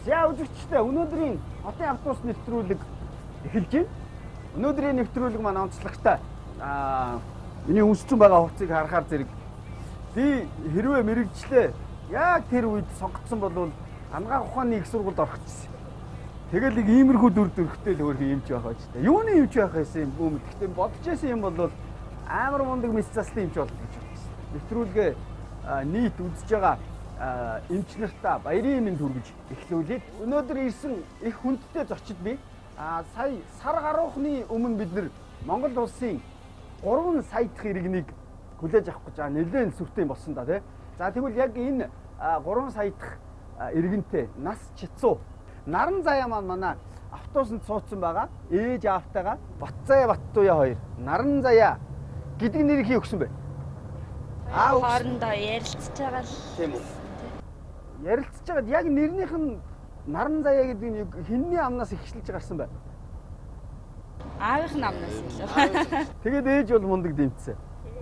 За үзэгчдээ өнөөдрийн хотын автобус нэвтрүүлэг эхэлж байна. Өнөөдрийн нэвтрүүлэг маань онцлогтой. Миний үнссэн байгаа хувцсыг харахаар зэрэг би хэрвээ мэрэгчлээ яг тэр үед сонгогдсон бол ангаа ухааны их сургуульд орох гэсэн. Тэгэл нэг иймэрхүү дүр төрхтэй л өөрхөн юмч байх байж та. Юуны юмч байх байсан юм бүү. Гэхдээ бодож байсан юм бол амар мундаг мэс заслын юмч болно гэж бодсон. Нэвтрүүлгээ нийт үзэж байгаа эмч нартаа баярын мэнд хүргэж эхлүүлээд өнөөдөр ирсэн их хүндтэй зочид би сая сар гаруухны өмнө бид нар Монгол улсын 3 сая дахь иргэнийг хүлээж авах гэж нэлээд сүртэй болсон да тий. За тэгвэл яг энэ 3 сая дахь иргэнтэй нас чицүү наран заяа маань манай автобусанд суудсан байгаа. Ээж аавтайгаа Батзаяа Баттуяа хоёр наран заяа гэдэг нэрийг хий өгсөн бэ? Хоорондоо ярилцж байгаа л. Тийм үү? Ярилцж байгаад яг нэрнийх нь наран заяа гэдэг нь хинний амнаас ихшилж гарсан бай. Аавынх нь амнаас илүү. Тэгээд ээж бол мундаг дэмцсэн.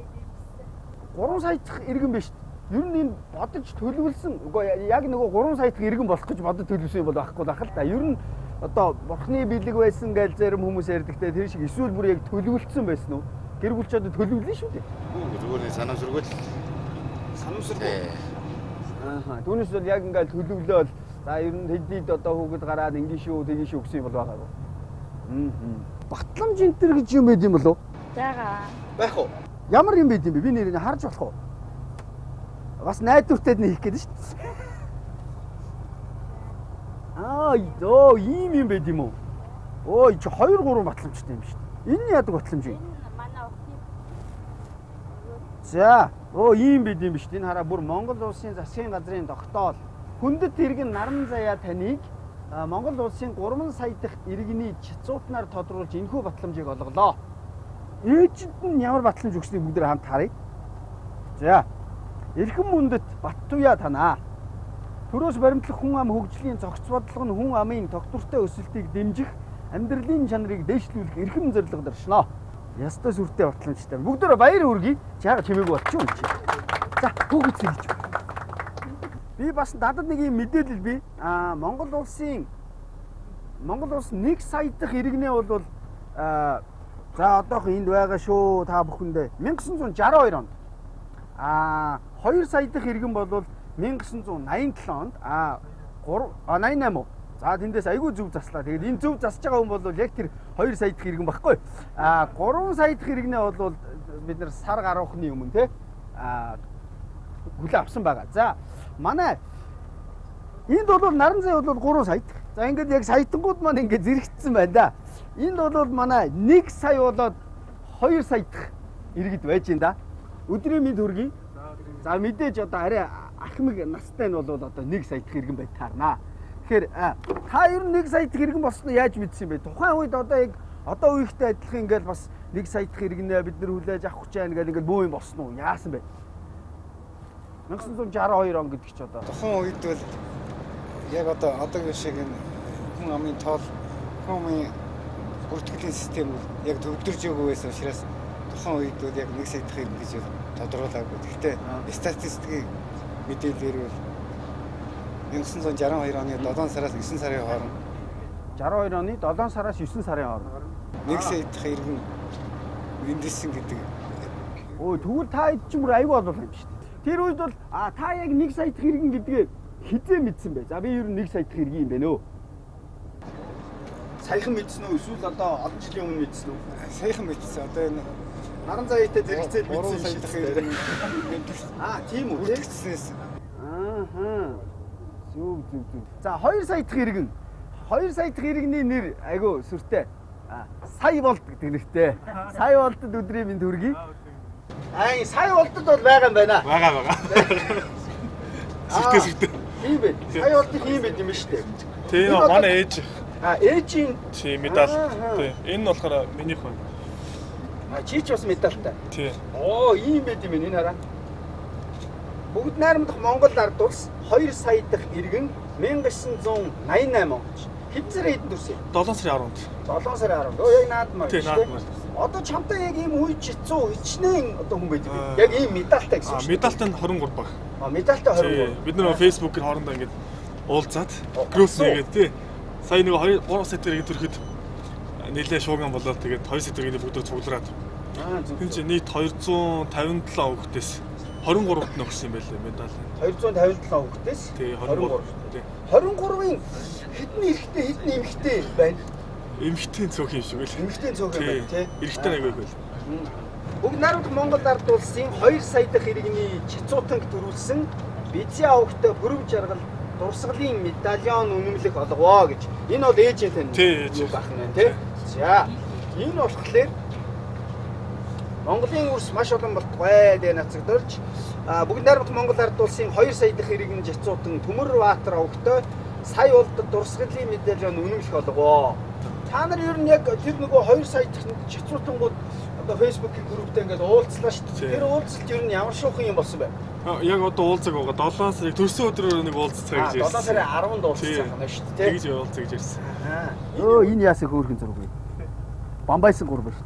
3 сая дахь иргэн биш. Ер нь энэ бодож төлөвлөсөн. Яг нөгөө 3 сая дахь иргэн болох гэж бодож төлөвлөсөн юм бол байхгүй байх л да. Ер нь одоо бурхны бэлэг байсан гэж зарим хүмүүс ярьдагтай тэр шиг эсвэл бүр яг төлөвлөсөн байсан уу? Гэр бүл ч одоо төлөвлөсөн шүү дээ. Зүгээр санамсаргүй л. Санамсаргүй. Түүнээс бол яг ингээл төлөвлөөл. За ер нь тэднийд одоо хүүхэд гараад ингэ шүү, тэгин шүү гэсэн юм бол байгаагүй. Батламж энэ төр гэж юм байд юм болов? Зайгаа. Байх уу? Ямар юм байд юм бэ? Би нэрийг харж болох уу? Бас найдвартайд нь хийх гээд шүү дээ. Йоо, ийм юм байд юм уу? Ой, чи 2 3 батламжтай юм шүү дээ. Энэ яадаг батламж юм? Манай охин. За, ийм байд юм биш. Энэ хараа бүр Монгол улсын засгийн газрын тогтоол. Хүндэт иргэн наран заяа таныг Монгол улсын 3 сая дахь иргэний чицуутнаар тодруулж энэхүү батламжийг олголоо. Ээжид нь ямар батламж өгснийг бүгд хамт харъя. За. Эрхэм мөндөд Баттуяа танаа. Төрөөс баримтлах хүн ам хөгжлийн зохиц бодлого нь хүн амын тогтвортой өсөлтийг дэмжих, амьдралын чанарыг дээшлүүлэх эрхэм зорилго доршноо. Ястай сүртэй батламжтай. Бүгдөө баяр хүргэе. Чаага чимээгүй болчих юм чи. За, бүгд сэлж. Би бас надад нэг юм мэдээлэл би Монгол улс 1 сая дахь иргэнээ бол за одоох энд байгаа шүү та бүхэндээ 1962 онд 2 сая дахь иргэн бол 1987 онд 88 уу. За тэндээс айгүй зөв заслаа. Тэгээд энэ зөв засж байгаа хүн бол яг тэр 2 сая дахь иргэн баггүй. 3 сая дахь иргэнээ бол бид нар сар гаруухны өмнө те хүлээ авсан байгаа. За манай энд бол наран заяа бол 3 сая. За ингээд яг саятангууд маань ингээд зэрэгцсэн байна да. Энд бол манай 1 сая болоод 2 сая дахь иргэд байж энэ да. Өдрийн мэд хүргэе. За мэдээж одоо арай ахмиг настай нь бол одоо 1 сая дахь иргэн бай таарнаа. Тэгэхээр та ер нь 1 сая дахь иргэн болсноо яаж мэдсэн юм бэ? Тухайн үед одоо яг одоо үеийнхтэй адилхан ингээд бас 1 сая дахь иргэнээ бид нар хүлээж авах гэж байна гэл ингээд бөө юм болсон уу? Яасан бэ? 1962 он гэдэг ч одоо Тухайн үед бол яг одоогийн шиг энэ хүн амын тоол, хүн амын бүртгэлийн систем яг төвлөрж өгөө байсан учраас тухайн үед бол яг 1 сая дахь иргэн гэж тодорхойлоогүй. Гэхдээ статистикийн мэдээлэлээр бол 1962 оны 7 сараас 9 сарын хооронд 62 оны 7 сараас 9 сарын хооронд 1 сая дахь иргэн эндэлсэн гэдэг. Өө тэгвэл та хэд ч юм аюу болов юм шүү дээ. Тэр үед бол та яг 1 сая дахь иргэн гэдгээ хизээ мэдсэн бай. За би ер нь 1 сая дахь иргэн юм байна өө. Саяхан мэдсэн үү эсвэл одоо олон жилийн өмнө мэдсэн үү? Саяхан мэдсэн. Одоо энэ наран заяатай зэрэгцээд мэдсэн 3 сая дахь иргэн тийм үү? Бүртгэгдсэнээс. Зүг. За 2 сая дахь иргэн. 2 сая дахь иргэний нэр айгу сүртэй. Сая болд гэдэг нэртэй. Сая болдод өдрийн мэнд хүргэе. Сая болдод бол байгаа юм байна. Бага. Сүртэй. Тийм бэ. Сая болдод ийм байд юм шүү дээ. Тийм манай ээж. Ээжийн Тийм медаль. Тийм. Энэ нь болохоор минийх байна. Чи ч бас медальтай. Тийм. Ийм байд юм энэ хараа. Бүгд найрамдах Монгол ард улс 2 сая дахь иргэн 1988 он. Хэд сарын эдэн төрсөн? 7 сарын 10-нд. 7 сарын 10-нд. Яг наадмаар. Тийм, наадмаар. Одоо чамтай яг ийм үе чицүү хичнээн одоо хүн байдаг. Яг ийм медальтай гэсэн үг. Медальтай нь 23 баг. Медальтай 23. Бид нэр Facebook-ээр хоорондоо ингэж уулзаад групп нэгээд тий. Сая нэг 2-3 сая төгрөгийг төрөхөд нэлээд шууган болоод тэгээд 2 сая төгрөгийг бүгд цуглараад. Тэнд чинь нийт 257 хүүхдээс 23-т нь өгсөн юм байлээ медаль. 257 хүүхдээс тий 23. Тий. 23-ын хэдэн эрэгтэй хэдэн эмэгтэй байна? Эмэгтэй цөөх юм шиг л. Эмэгтэй цөөх юм байна тий. Эрэгтэй нэг байв. Бүгд найрамдах Монгол ард улсын 2 сая дахь иргэний чицуутанг төрүүлсэн Бизиа хөвгтө бүрэг жаргал дурсгалын медальон үнэмлэх олгоо гэж. Энэ бол ээжийн тань юу байх нь тий. За энэ болохоор Монголын үрс маш олон болтугай дэ нацагдорж бүгд найрамдах Монгол ард улсын 2 сая дахь иргэний чицуутан Төмөр Баатар хөвгтө сая улдад дурсгалын медальон үнэмлэх олгоо. Та нар ер нь яг тэр нөгөө 2 сая дахь чицуутангууд одоо Facebook-ийн групптэй ингээд уулзлаа шүү дээ. Тэр уулзалт ер нь ямар шуухан юм болсон бэ? Яг одоо уулзаг байгаа 7 сарыг төрсөн өдрөөр нэг уулзцаа гэж ярьсан. 7 сарын 10-нд уулзсан юм шүү дээ. Тэгж уулзах гэж ярьсан. Өө энэ яасан хөөрхөн зураг вэ? Бамбайсан гур ба шүү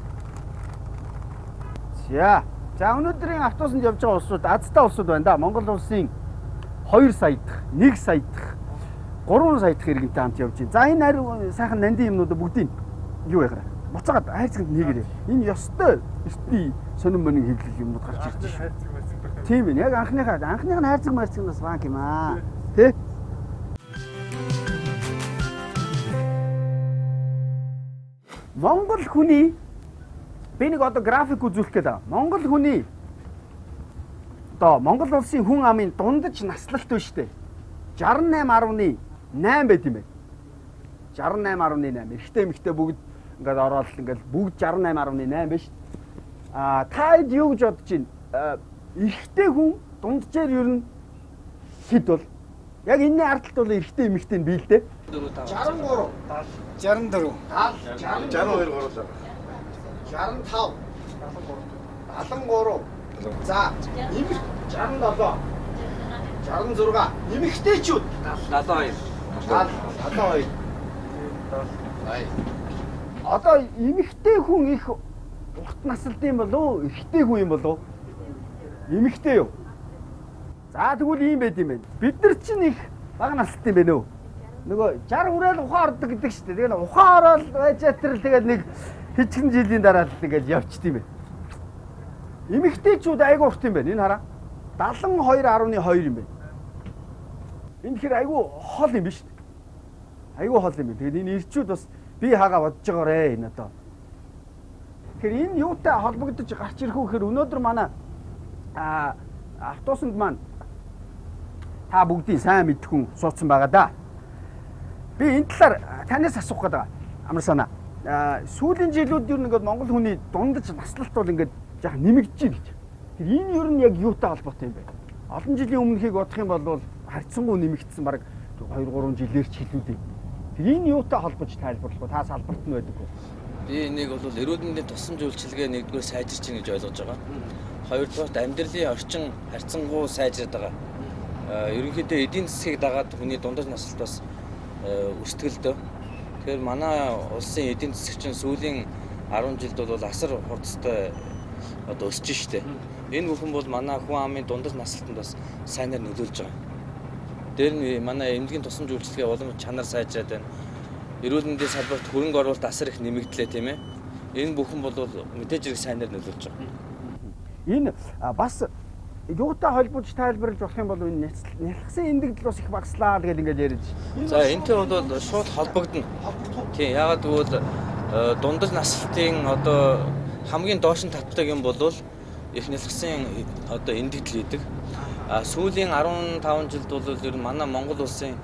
дээ. За өнөөдрийн автобусанд явж байгаа улсууд азтай улсууд байна да. Монгол улсын 2 сая дахь, 1 сая дахь, 3 сая дахь иргэнтэй хамт явж байна. За энэ сайхан нандин юмнуудаа бүгдийг юу ягараа? Буцаагаад хайрцагт нэгээрээ. Энэ ёстой эртний сонин монин хэвлэл юмнууд гарч ирж байна. Тийм ээ. Яг анхных нь хайрцаг марцагнаас банк юм аа. Тэ? Монгол хүний би нэг одоо график үзүүлэх гээд. Монгол хүний одоо Монгол улсын хүн амын дундаж наслалт байна шүү дээ. 68.8 байт юм байна. 68.8. Эрэгтэй эмэгтэй бүгд ингээд ороод ингээд бүгд 68.8 байна шүү. Та хэд юу гэж бодож байна? Эрэгтэй хүн дунджаар ер нь хэд бол яг энэний ардталт бол эрэгтэй эмэгтэй нь бий л дээ. 63 64 62 гурлаа. 65 73 за эмэг 67 66 эмэгтэйчүүд 72 72 одоо эмэгтэй хүн их урт насалтай юм болов эрэгтэй хүн юм болов эмэгтэй юу? За тэгвэл ийм байд юм байна. Бид нар чинь их бага насалтай юм байна уу? Нөгөө 60 хүрээл ухаан ордог гэдэг шүү дээ. Тэгээд ухаан ороод байж ятрал тэгээд нэг хэчгэн жилийн дараа л ингээд явчт юм байна. Эмэгтэйчүүд айгүй урт юм байна. Энэ хараа. 72.2 юм байна. Энэ хэр айгүй хол юм биш үү? Айгүй хол юм байна. Тэгээд энэ ирчүүд бас би хаага бодож байгаарэ энэ одоо. Тэгэхээр энэ юутай холбогдож гарч ирэх үү гэхээр өнөөдөр манай автобусанд маань та бүгдийн сайн мэдэх хүн суудсан байгаа да. Би энэ талаар танаас асуух гэдэг. Амар санаа. Сүүлийн жилүүд ер нь ингээд Монгол хүний дундаж наслалт бол ингээд яг нэмэгдэж байна гэж. Тэр энэ ер нь яг юутай холбоотой юм бэ? Олон жилийн өмнөхийг бодох юм бол харьцангуй нэмэгдсэн баг 2-3 жилээр ч хэлүүдээ. Тэр энэ юутай холбож тайлбарлах вэ? Та салбарт нь байдаг уу? Би нэг бол эрүүл мэндийн тусламж үйлчилгээ нэгдүгээр сайжирч чинь гэж ойлгож байгаа. Хоёрдугаарт амьдралын орчин харьцангуй сайжраад байгаа. Ерөнхийдөө эдийн засгийг дагаад хүний дундаж наслалт бас өстгөлдөө. Тэгэхээр манай улсын эдийн засаг чинь сүүлийн 10 жилд бол асар хурдтай одоо өсөж штэ. Энэ бүхэн бол манай хүн амын дундаж наслалтанд бас сайнаар нөлөөлж байгаа. Дээр нь манай эмнэлгийн тусламж үйлчилгээ уламж чанар сайжраад байна. Эрүүл мэндийн салбарт хөрөнгө оруулалт асар их нэмэгдлээ тийм ээ. Энэ бүхэн бол мэдээж хэрэг сайнаар нөлөөлж байгаа. Энэ бас юутай холбож тайлбарлаж болох юм бол энэ нялхсан эндэгдэл бас их багслаа гэж ингээд яриад. За энтэй бол шууд холбогдно. Тийм ягаад гэвэл дундаж наслалтын одоо хамгийн доош нь татдаг юм бол их нялхсан одоо эндэгдэл хийдэг. Сүүлийн 15 жилд бол ер нь манай Монгол улсын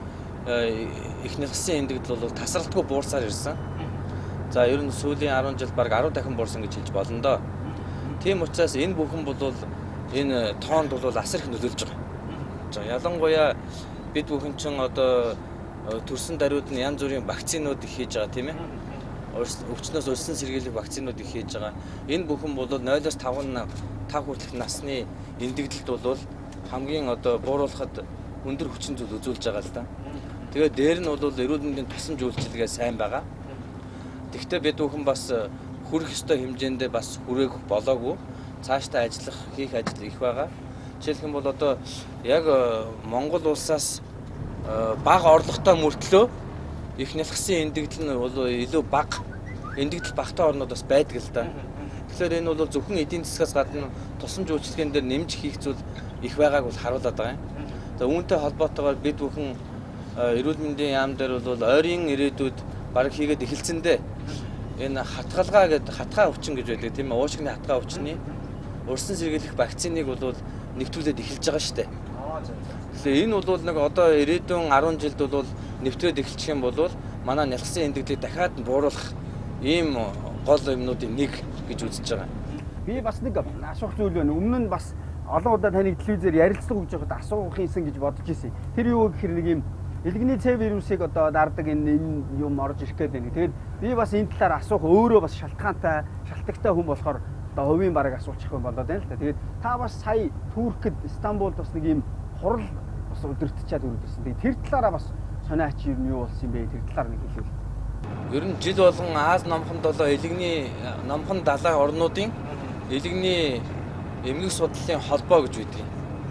их нялхсан эндэгдэл бол тасралтгүй буурсаар ирсэн. За ер нь сүүлийн 10 жил баг 10 дахин буурсан гэж хэлж болно доо. Тийм учраас энэ бүхэн бол энэ тоонд бол асар их нөлөөлж байгаа. За ялангуяа бид бүхэн ч одоо төрсөн даруйд нь янз бүрийн вакцинууд их хийж байгаа тийм ээ. Өвчнөөс өлсөн сэргийлэх вакцинууд их хийж байгаа. Энэ бүхэн бол 0-5 хүртэлх насны эндэгдэлд бол хамгийн одоо бууруулахад өндөр хүчин зүйл үзүүлж байгаа л да. Тэгээд дээр нь бол эрүүл мэндийн тусламж үйлчилгээ сайн байгаа. Тэгвэл бид бүхэн бас хүрэх ёстой хэмжээндээ бас хүрээх болоогүй. Цаашдаа хийх ажил их байгаа. Жишээлх юм бол одоо яг Монгол улсаас бага орлоготой мөртлөө их нялхсан эндэгдэл нь бол илүү бага эндэгдэл багтаа орнууд бас байдаг л да. Тэгэхээр энэ бол зөвхөн эдийн засгаас гадна тусламж үйлчилгээнд дээр нэмж хийх зүйл их байгааг бол харуулдаг байгаа юм. За үүнтэй холбоотойгоор бид бүхэн эрүүл мэндийн яам дээр бол ойрын ирээдүйд бараг хийгээд эхэлсэндээ энэ хатгалгаа гэдэг хатгаа өвчин гэж байдаг тийм ээ уушигны хатгаа өвчний урьдчилан сэргийлэх вакциныг бол нэвтрүүлээд эхэлж байгаа шүү дээ. Тэгэхээр энэ бол нэг одоо ирээдүйн 10 жилд бол нэвтрээд эхэлчих юм бол манай нялхсан эндэгдлийг дахиад бууруулах ийм гол юмнуудын нэг гэж үзэж байгаа. Би бас нэг асуух зүйл байна. Өмнө нь бас олон удаа таныг телевизээр ярилцлага өгж байхад асуух юмсан гэж бодож ирсэн. Тэр юу гэхээр нэг юм элэгний Ц вирусыг одоо дардаг энэ юм орж ирэх гээд байна. Тэгээд би бас энэ талаар асуух өөрөө бас шалтгаантай, шалтгаантай хүн болохоор одоо хувийн бараг асуучих юм болоод байна л та. Тэгээд та бас сая Туркид, Стамбулд бас нэг юм хурал бас өдөртчиад өрөвдсөн. Тэгээд тэр талаараа бас сонирч юу болсон юм бэ? Тэр талаар нэг хэлвэл. Ер нь жил болгон Аз номхон долоо элэгний номхон далай орнуудын элэгний эмгэг судлалын холбоо гэж үүдэг.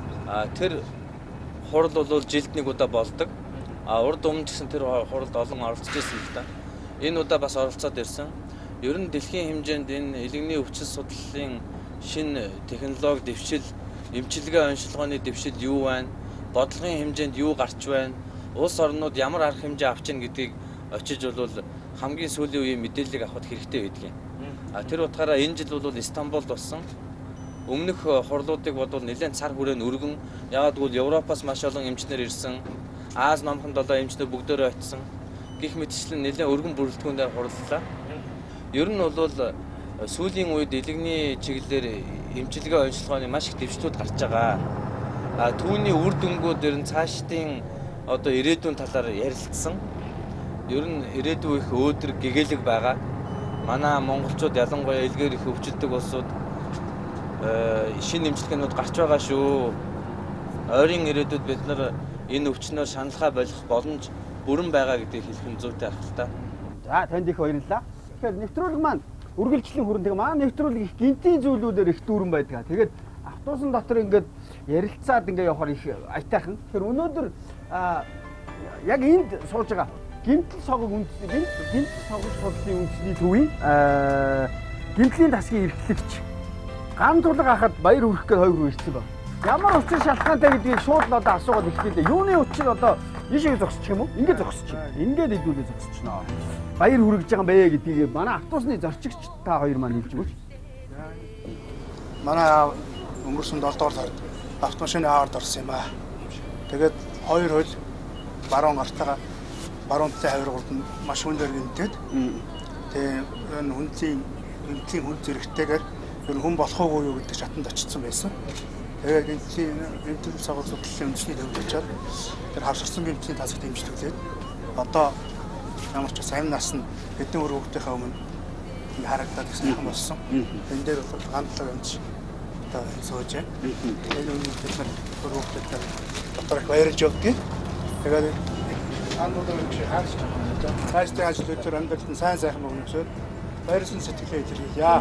Тэр хурал бол жилд нэг удаа болдог. Урд өмнө гэсэн тэр хуралд олон оролцож ирсэн л да. Энэ удаа бас оролцоод ирсэн. Ер нь дэлхийн хэмжээнд энэ элэгний өвчин судлалын шинэ технологи дэвшил, эмчилгээ онцлогооны дэвшил юу байна? Бодлогын хэмжээнд юу гарч байна? Улс орнууд ямар арга хэмжээ авч ийн гэдгийг очиж бол хамгийн сүүлийн үеийн мэдээллийг авах хэрэгтэй байдаг юм. Тэр утгаараа энэ жил бол Стамбулд болсон. Өмнөх хурлуудыг бодвол нэлээд цар хүрээн өргөн ягаад гэвэл Европоос маш олон эмчнэр ирсэн. Аз номхон долоо эмчнэр бүгдөө очсон. Гэх мэтчлэн нэлээд өргөн бүрэлдэхүүнээр хурлалаа. Ер нь бол сүүлийн үед элэгний чиглэлээр эмчилгээ онцлогооны маш их дэвшлүүд гарч байгаа. Түүний үр дүнгууд ер нь цаашдын одоо ирээдүйн талаар ярилцсан. Ер нь ирээдүй их өөдрөг гэгээлэг байгаа. Манай монголчууд ялангуяа илгээр их өвчлөдөг улсууд шинэ эмчилгээнүүд гарч байгаа шүү. Ойрын ирээдүйд бид нар энэ өвчнөөр шаналхаа болох боломж бүрэн байгаа гэдгийг хэлэх нь зүйтэй арга л та. За танд их баярлалаа. Тэгэхээр нэвтрүүлэг маань үргэлжлэн хүрэн тэгээ маань нэвтрүүлэг их гинтийн зүйлүүдээр их дүүрэн байдаг. Тэгээд автобусын дотор ингээд ярилцаад ингээд явахаар их аятайхан. Тэгэхээр өнөөдөр яг энд сууж байгаа гинтл согог үндэсний гинтл согог судлалын үндэсний төвийн гинтлийн тасгийн эрхлэгч ган тулга хахад баяр хүрэх гээд хоёр хүн ирсэн байна. Ямар учир шалтгаантай гэдгийг шууд л одоо асуугаад эхлэв. Юуны учир одоо ийшээ зогсчих юм уу? Ингээд зогсчих. Ингээд хэдүүлээ зогсчихноо. Баяр хүрэж байгаа юм бэ гэдгийг манай автобусны зорчигч та хоёр маань хэлж өгөөч. Манай өнгөрсөн 7 дугаар сард автомашины авард орсон юм аа. Тэгээд хоёр хөл баруун гартаа баруун талын хавиргууд нь маш хүндээр гинтээд тэгээ энэ хүнцийн хүн зэрэгтэйгээр ер хүн болох уу юу гэдэг шатанд очсон байсан. Тэгээд гинтийн цагаар судлалын үндэсний төвд очиад тэр хавсарсан гинтийн тасагт дэмжлүүлээд одоо ямар ч сайн нас нь хэдэн өрөвгтийнхээ өмнө ингээ харагдаад гэсэн юм болсон. Энэ дээр бол гандлаг юмч одоо сууж байна. Энэ үнийг бид нар өрөвгтөд дотор их баярлж явдгийг. Тэгээд андуудын шиг хаач байгаа. Цаашдын ажлуудаар амьдралд нь сайн сайхан мөнгөсөд баярсан сэтгэлээ илэрхийлье.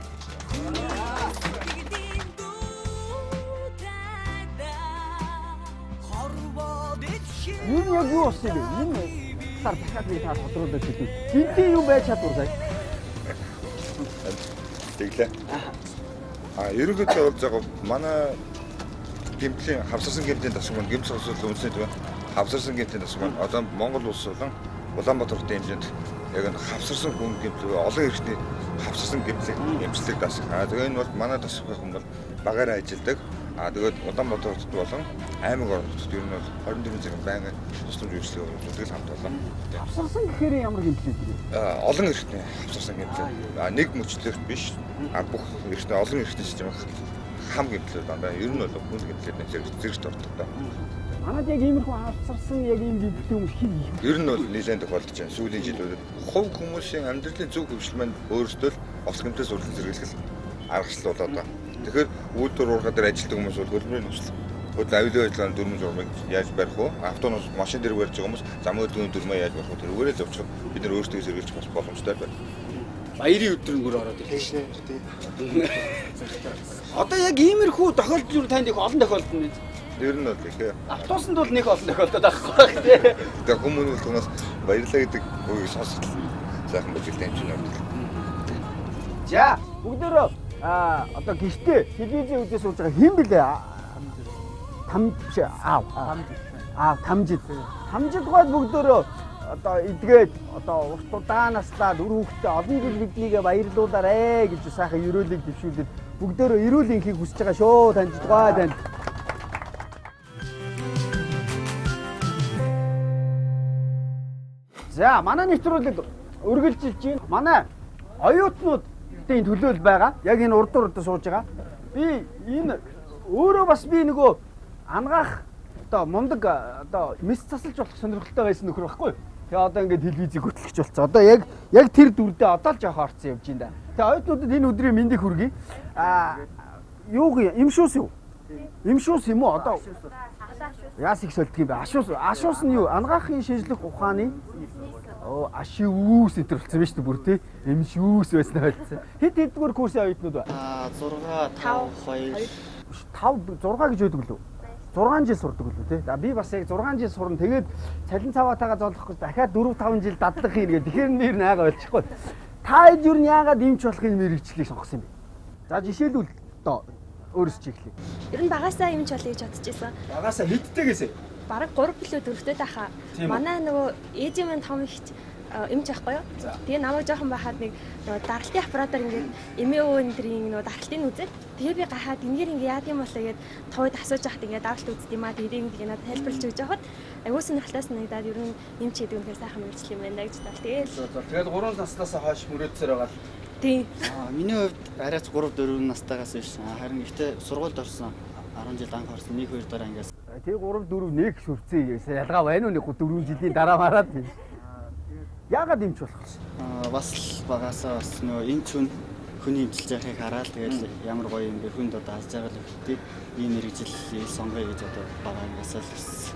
Энэ яг юу болсон бэ? Энэ таар дахиад нэг таа тодруулаад хэлээ. Гинтийн юу байж чадвар сая? Тэглээ. Ерөнхийдөө болж байгаа манай гэмтлийн хавсарсан гэмтлийн тасаг маань гэмт сонсол үндэсний төв хавсарсан гэмтлийн тасаг маань одоо Монгол улс болон Улаанбаатар хотын хэмжээнд яг нь хавсарсан хүн гэмтэл олон эрхтний хавсарсан гэмтлэг эмчилдэг тасаг. Тэгээ энэ бол манай тасаг хүн бол багаараа ажилладаг. Тэгээд Улаанбаатар хотод болон аймаг орнуудад ер нь бол 24 цагийн байнгын тусламж үйлчлэг үзүүлдэг хамт олон. Хавсарсан гэхээр ямар гэмтэл вэ? Олон эрхтний хавсарсан гэмтэл. Нэг мөчлөгт биш. Бүх эрхтний олон эрхтний систем хам гэмтлүүд байна. Ер нь бол хүн гэмтлээд зэрэгт ордог та. Манайд яг иймэрхүү хавсарсан яг ийм гэмтлийн хүмүүс хин юм. Ер нь бол нэлээд тохиолдож байна. Сүүлийн жилүүдэд хувь хүмүүсийн амьдралын зөв хөвшил маань өөрсдөө л овс гэмтээс урлан зэрэглэх аргачлал болоод байна. Тэгэхээр үйлдвэр уурга дээр ажилладаг хүмүүс бол хөлбөрийн нөхцөл хөдөл авилгын ажиллагааны дүрмэн журмыг яаж барих вэ? Автонос машин дээр барьж байгаа хүмүүс зам өдрийн дүрмээ яаж барих вэ? Тэрүүгээрээ зовчих. Бид нар өөрсдөө зэрэглэж бас боломжтой байна. Баярын өдрөнгөр ороод ирлээ. Одоо яг иймэрхүү тохиолдол юу танд их олон тохиолдол нь. Ер нь бол их. Автобусанд бол нэг олон тохиолдод байхгүй тий. Тэгээ хүмүүст tunаас баярлалаа гэдэг үгийг сонсоод сайхан бүжиглээ юм чинь. За бүгдөө одоо гэртээ телевизийн үдээс сууж байгаа хэн блэ? Тамжид. Тамжид гол бүгдөө одоо эдгээд одоо урт удаанааслаад үр хүүхдээ олон жил биднийгээ баярлуулаарэ гэж сайхан ерөөлийг дэвшүүлээд бүгдөө эрүүл инхийг хүсэж байгаа шүү таньдгаа танд. За манай нэвтрүүлэг үргэлжилж байна. Манай оюутнуудын төлөөл байгаа. Яг энэ урд сууж байгаа. Би энэ өөрөө бас би нөгөө ангаах одоо мундаг одоо мэс засалж болох сонирхолтой байсан нөхөр байхгүй. Тэгээ одоо ингээд телевизийг хөтлөгч болцсон. Одоо яг тэр дүрдээ одоо л жоох орцсон явж байна. Тэгээ оюутнуудад энэ өдрийн мэндийг хүргэе. Юу имшүүс юу? Имшүүс юм уу? Одоо яас их солддог юм бэ? Ашуус нь юу? Ангаахын шинжлэх ухааны ашиус энэ болсон байж тээ бүр тий. Имшүүс байснаа болсон. Хэдгээр курсын оюутнууд ба? 6 5 2 5 6 гэж өгдөг лөө. 6 жил сурдаг лөө тий. Би бас яг 6 жил сурна. Тэгээд цалин цаваатайгаа зоолох гэж дахиад 4 5 жил дадлах юм гээд тэгэхээр нэр найгаа болчихгүй. Та юу яагаад имч болохын мэрэгчлийг сонгосон юм бэ? За жишээлбэл одоо өөрөөс чи эхлэе. Ер нь багасаа имч болъё гэж бодож байсан. Багасаа хэдтэйгээсэ? Бараг 3 кг дөрөвтэй тахаа. Манай нөгөө ээжийн минь том ихч имч байхгүй юу? Тэгээ намайг жоохон байхад нэг даралтын аппаратаар ингээд эмээ өвөндрийн нөгөө даралтыг үзээд тэгээ би гахаад энээр ингээд яад юм болоо гэд товд асууж яхад ингээд даралт үзд юм аа тэгээ ингээд надад тайлбарлаж өгч яхад аюу сонирхолтой санагдаад ер нь имч гэдэг үнээр сайхан мэрэгчлээ юм байна гэж бодлоо. Тэгээд 3 наснаас хойш мөрөөдсөөр байгаа л. Тийм. Миний хувьд арайч 3 4 настайгаас биш. Харин ихтэй сургуульд орсон 10 жил анх орсон 1 2 дараа ингээс. Тэгээ 3 4 1 шүрцээ гэсэн ялгаа байна уу нэг 4 жилийн дараа мараад тийм. Яагаад имч болох вэ? Бас л багасаа бас нөө энэ хүн хүний имчилж байхыг хараад тэгээд ямар гоё юм бэ хүнд одоо аз жаргал өгдөө ийм мэрэгжил сонгоё гэж одоо бага ингээс л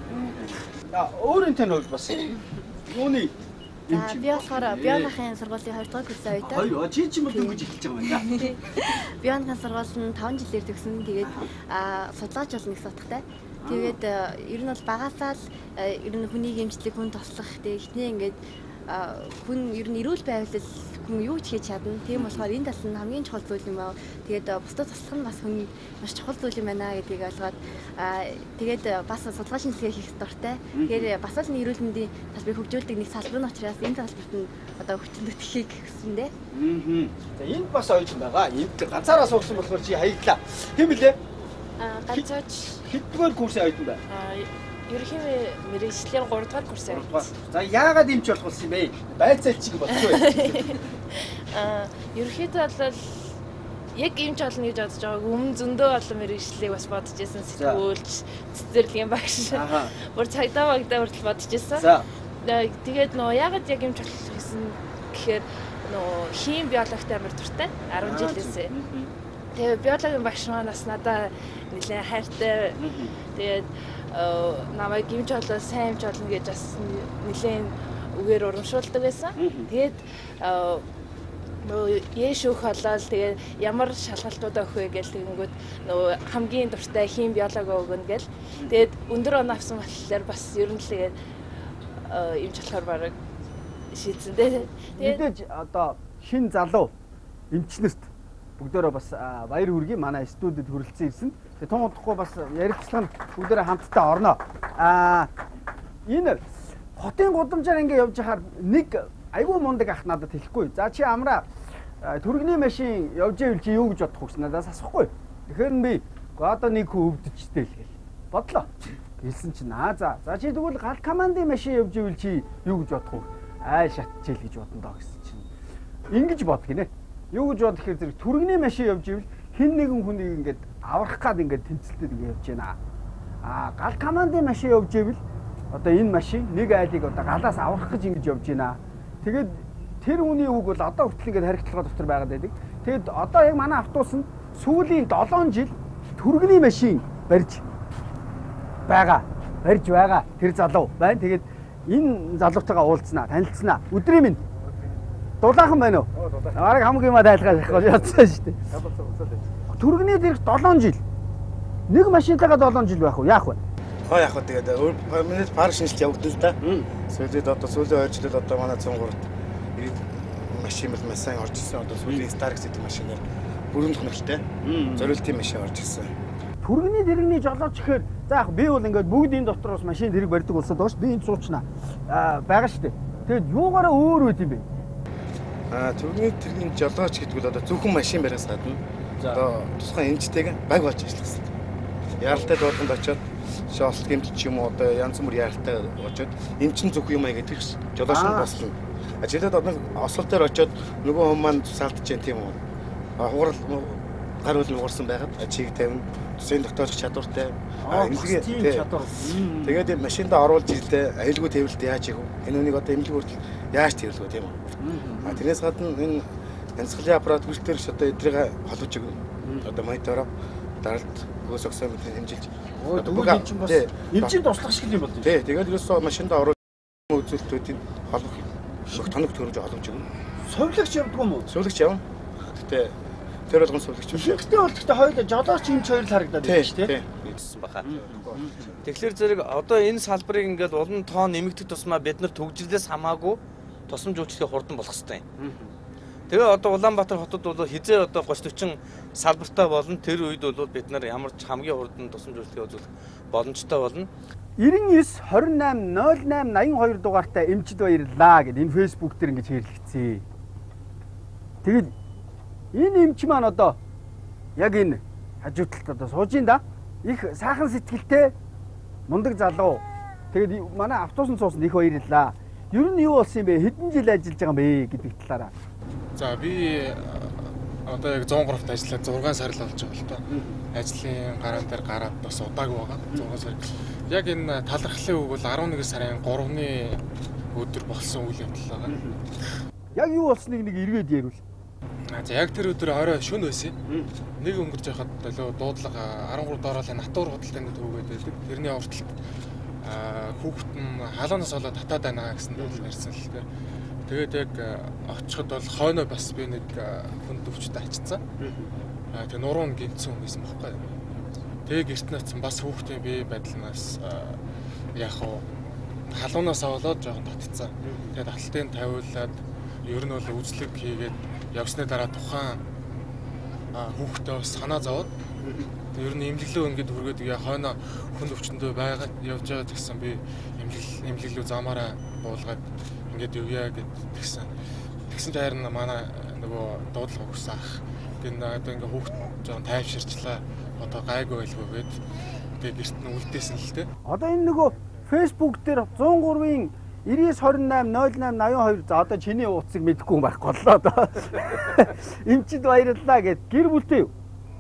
За өөрийн тань бол бас юуны би болохоор бионахын сургуулийн 2 дахь курсын оюутан. Чи ч юм бол дөнгөж эхэлж байгаа юм да. Бионахын сургууль нь 5 жилээр төгсөн. Тэгээд судлаач болно гэсэн утгатай. Тэгээд ер нь бол багасаа л ер нь хүнийг эмчлэх, хүн тослох тэгээд ихний ингээд хүн ер нь эрүүл байвал хүн юу ч хийж чадна. Тийм болохоор энэ тал нь хамгийн чухал зүйл юм аа. Тэгээд бусдад туслах нь бас хүн маш чухал зүйл юм байна гэдгийг ойлгоод тэгээд бас судалгаа шинжилгээ хийх дуртай. Тэгээд бас л эрүүл мэндийн салбарыг хөгжүүлдэг нэг салбар нь учраас энэ салбарт нь одоо хүчнэгдэхийг хүсэндээ. За энд бас оюутан байгаа. Энд ганцаараа суусан болохоор чи хаяглаа. Тийм билээ? Ганцаач хэдгээр курсын оюутан бай? ерөнхий мэрэгжлийн 3 дугаар курс явж. За яагаад имч болох болсон юм бэ? Байцаал чиг болчихгүй. Ерөнхийдөө бол яг имч олно гэж бодож байгааг өмнө зөндөө олон мэрэгжлийг бас бодож байсан. Сэтгүүлч, цэцэрлэгийн багш. Бүр цагдаа багтаа хүртэл бодож байсан. Тэгээд нөө яагаад яг имч болох гэсэн гэхээр нөө хим биологтой амар дуртай 10 жилээсээ. Тэгээд биологийн багш манаас надад нэлээд хайртай. Тэгээд намайг имч болоо сайн имч болно гэж бас нэлээд үгээр урамшуулдаг байсан. Тэгээд яэш өөх болоод тэгээд ямар шалгалтууд өгөх вэ гэж тэгэнгүүт нөгөө хамгийн дуртай хим биологи өгнө гэл. Тэгээд өндөр он авсан болохоор бас ер нь л тэгээд имч болохоор бараг шийдсэн дээ. Мэдээж одоо шин залуу эмчнэрт бүгдөө бас баяр хүргэе. Манай студид хүрэлцэн ирсэн. Тэгээ тун удахгүй бас ярилцлага бүгдөө хамтдаа орно. Энэ хотын гудамжаар ингэ явж хахаар нэг айгүй мундаг ах надад хэлэхгүй. За чи амраа түргэний машин явж ивэл чи юу гэж бодох вэ? Надаас асахгүй. Тэгэхээр би одоо нэг хүн өвдөжтэй л гэл. Бодлоо. Хэлсэн чинь за чи тэгвэл гал командын машин явж ивэл чи юу гэж бодох вэ? Шатчээл гэж бодно доо гэсэн чинь. Ингэж бод гинэ. Юу гэж бод гэхээр зэрэг түргэний машин явж ивэл хэн нэгэн хүнийг ингээд аврах гад ингээд тэмцэлтэд ингээд явж байна. Гал командын машин явж ивэл одоо энэ машин нэг айлыг одоо галаас аврах гэж ингэж явж байна. Тэгээд тэр хүний үг бол одоо хүртэл ингээд харигдлагаа дотор байгаад байдаг. Тэгэд одоо яг манай автобус нь сүүлийн 7 жил түргэний машин барьж байгаа. Тэр залуу байна. Тэгээд энэ залуутайгаа уулзнаа, танилцсанаа. Өдрийн минь дулаахан байна уу? Бараг хамгийн маа тайлхаж явах гэж бодсон шүү дээ. Түргэний дээрх 7 жил Нэг машинтайгаа 7 жил байх уу? Яах вэ? Яг хөө тэгээд миний пар шинжилт явагдсан л да. Сүүлээд одоо сүүлийн 2 жилд одоо манай 103-т машин маш сайн орж ирсэн. Одоо сүүлийн Starx гэдэг машинаар бүрэн тохиолтой зориултын машин орж ирсэн. Түргэний дэргэний жолооч гэхээр за яг би бол ингээд бүгд энэ дотроос машин дэрэг барьдаг улсад байгаа ш. Би энд суучнаа. Байгаа штэ. Тэгэд юугаараа өөр үт юм бэ? Түргэний дэргэний жолооч гэдэг бол одоо зөвхөн машин барихаас гадна одоо тусгай эмчтэйг баг болж ажилласан. Яралтай дууданд очиод шоолт гэмт ч юм уу одоо янз бүр яралтай очиод эмчин зөвх юм аа гэдэг жолооч нь бослоо. Ажилдаа одоо осол дээр очиод нөгөө хүмүүс маань тусаалдаж जैन тийм үү. Хугарал гар үл уурсан байгаад чиг тавина. Тусын тогтоолох чадвартай. Эмнэлгийн чадвар. Тэгээд машиндаа оруулж ирлээ. Аюулгүй тэврэлт яаж ийв? Энэ үнийг одоо эмнэлэг хүртэл яаж тэвэрлэв тийм үү? Тэрнээс гадна энэ янзлын аппарат хүчтэй одоо эдрийг холбож өгнө. Одоо монитороо даралт гөөс оксиметр хэмжилж. Эмчийн туслах шиг юм бол. Тий, тэгээд ерөөсөө машиндаа оруулж үзүүлэлтүүдийн холбох тоног төрөж олгож өгнө. Сувлагч явдаг юм уу? Сувлагч явна. Гэтэ тэр болгон сувлагч биш. Ихтэй бол гэхдээ хоёул жолооч эмч хоёр л харагдаад байна шүү дээ. Гэсэн баха. Тэгэхээр зэрэг одоо энэ салбарыг ингээд улам тоон нэмэгдэх тусмаа бид нар төгжрлээс хамаагүй тусламж үйлчлэгээ хурдан болох хэрэгтэй. Тэгээ одоо Улаанбаатар хотод бол хизээ одоо 30-40 салбартай болно. Тэр үед бол бид нар ямар ч хамгийн хурдан тусламж үйлчлэгээ үзүүлэх боломжтой болно. 99 28 08 82 дугаартай эмчд баярлаа гэдэг энэ фэйсбүүк дээр ингэж хэрлэгцээ. Тэгэл энэ эмч маань одоо яг энэ хажууталд одоо сууж ин да. Их сайхан сэтгэлтэй мундаг залуу. Тэгэд манай автобусанд суусан их баярлаа. Ер нь юу болсон юм бэ? Хэдэн жил ажиллаж байгаа юм бэ гэдэг талаараа. За би одоо яг 103-т ажиллаад 6 сар л болж байгаа л та. Ажлын гараан дээр гараад бас удаагүй байгаа. 6 сар. Яг энэ талархлын үг бол 11 сарын 3-ны өдөр болсон үйл явдал байгаа. Яг юу болсныг нэг эргээд ярил. За яг тэр өдөр орой шөнө байсан. Нэг өнгөрж байхад дуудлага 13 доорлын натуур худалдаанд ингэ төвгээд байдаг. Тэрний урталт хүүхэд нь халуунаас болоод татаад байна гэсэн дэл ярьсан л дээ. Тэгээд яг очиход бол хойноо бас би нэг хүнд өвчтэй ачсан. Тэгээ нуруу нь гинцэн хүн байсан байхгүй. Тэгээ гэрт наацсан бас хүүхдийн бие байдлаас яг хуу халуунаас болоод жоохон татцсан. Тэгээд алтын тавиулаад ер нь бол үзлэг хийгээд явсны дараа тухайн хүүхдээ бас санаа зовоод ер нь эмнэлэг ингээд хүргээд яа хойно хүн өвчтөндөө байгаад явж байгаа гэсэн би эмнэлэг замаараа буулгаад ингээд явъя гэдгсэн. Тэгсэн чинь харин манай нөгөө дуудлага өгсөн ах. Тэгээд одоо ингээд хүүхд жоон тайвширчлаа. Одоо гайгүй байлгүй гээд тэгээд гэрт нь үлдээсэн л дээ. Одоо энэ нөгөө фэйсбүүк дээр 103-ын 9928 0882 за одоо чиний утсыг мэдэхгүй байхгүй боллоо одоо. Эмчд баярлалаа гэд гэр бүлтэй юу?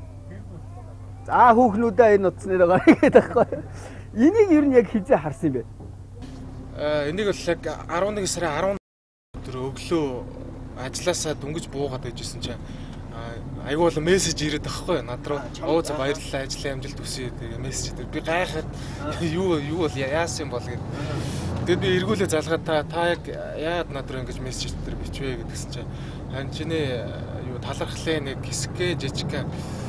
За хүүхнүүдээ энэ утаснаар гаргая гэдэг байхгүй. Энийг ер нь яг хизээ харсан юм бэ? Энийг бол яг 11 сарын 10 өдөр өглөө ажилласаа дөнгөж буугаад байжсэн чинь айгүй бол мессеж ирээд байхгүй над руу оо за баярлалаа ажлын амжилт хүсье тэгээ мессеж дээр би гайхаад юу бол яасан юм бол гэдэг. Тэгээд би эргүүлээ залгаад та яг яагаад над руу ингэж мессеж дээр бичвэ гэдгсэн чинь хан чиний юу талархлын нэг хэсгээ жижигхэн